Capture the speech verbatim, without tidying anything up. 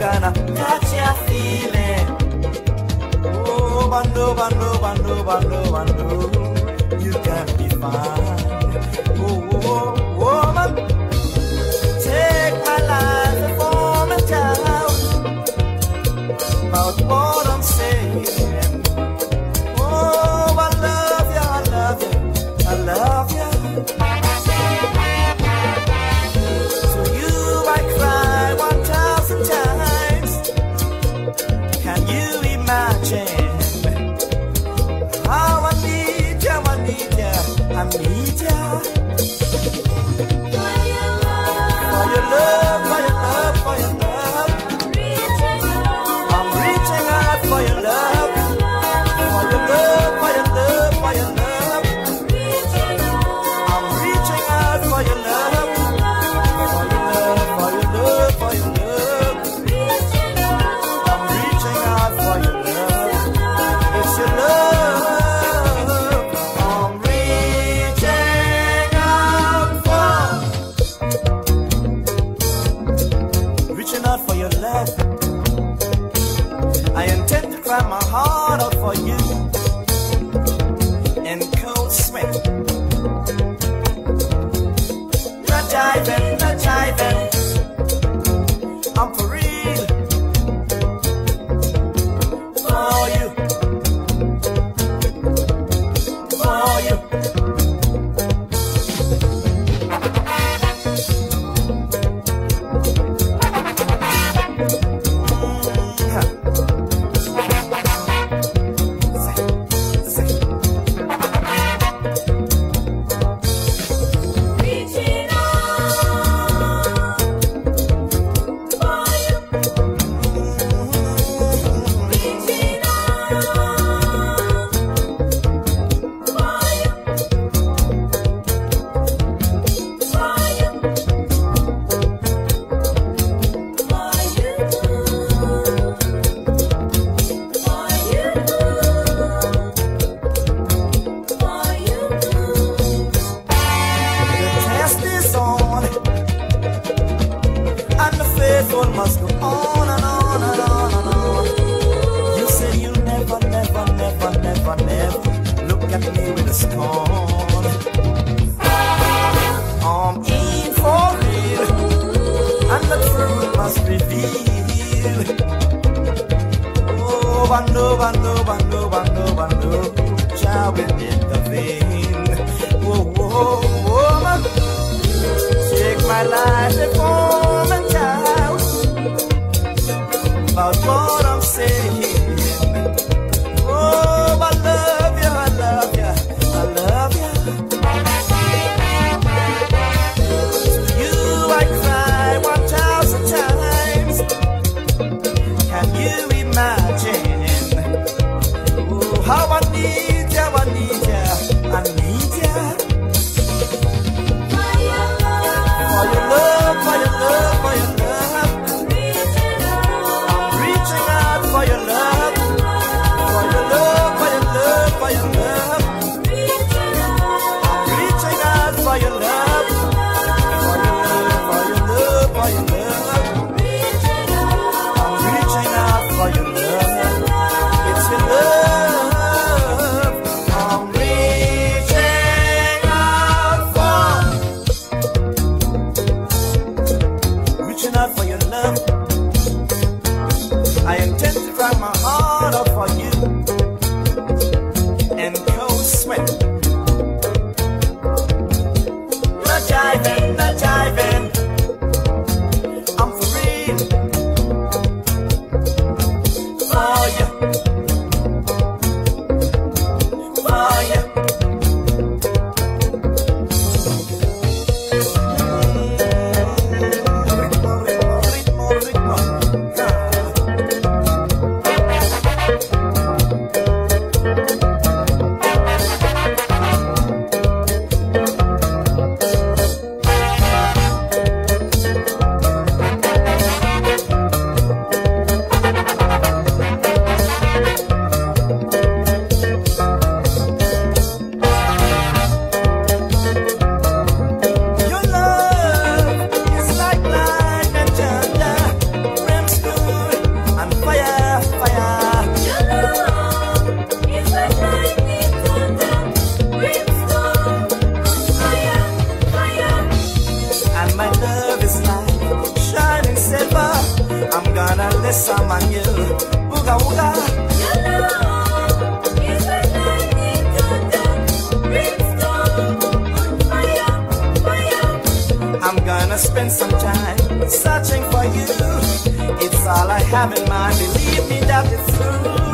gonna catch your feeling. Oh, bando, bando, bando, bando, bando, you can be fine. Oh, oh, oh, woman, take my life and form it out about what I'm saying. Oh, I love you, I love you, I love you. To you I cry one thousand times. Can you imagine? How I need you, I need you, I need you. For your love, for your love, for your love. I'm reaching out for your love. For your love, for your love, for your love. I'm reaching out for your love. For your love, for your love, for your love. I'm reaching out for your love. It's your love. I'm reaching out for. Reaching out for your love. I intend to cry my heart out for you in cold sweat. Not jiving, not jiving. I'm for real. For you. For you. Must go on and on and on and on. You say you'll never, never, never, never, never look at me with a scorn. I'm in for real, and the truth must reveal. Oh, bando, bando, bando, bando, bando, child within the vein. Whoa, whoa, woman, take my life and form and child. About what I'm saying. Oh, I love you, I love you, I love you. To you I cry one thousand times. Can you imagine? Oh, how I need you, I need you, I need you. For your love, for your love, for your love. For your love, for your love, for your love, for your love. I'm reaching out for your love, for your love, for your love, for your love. I'm reaching out for your love. It's your love. I'm reaching out for. Reaching out for your love. I intend to cry my heart out for you in cold sweat. Not jiving, not jiving. I'm for real. For you. For you. Ritmo, ritmo, ritmo, ritmo. this song on you. Ooga ooga. Your love is like lightning thunder, brimstone on fire, fire. I'm gonna spend some time searching for you. It's all I have in mind. Believe me that it's true.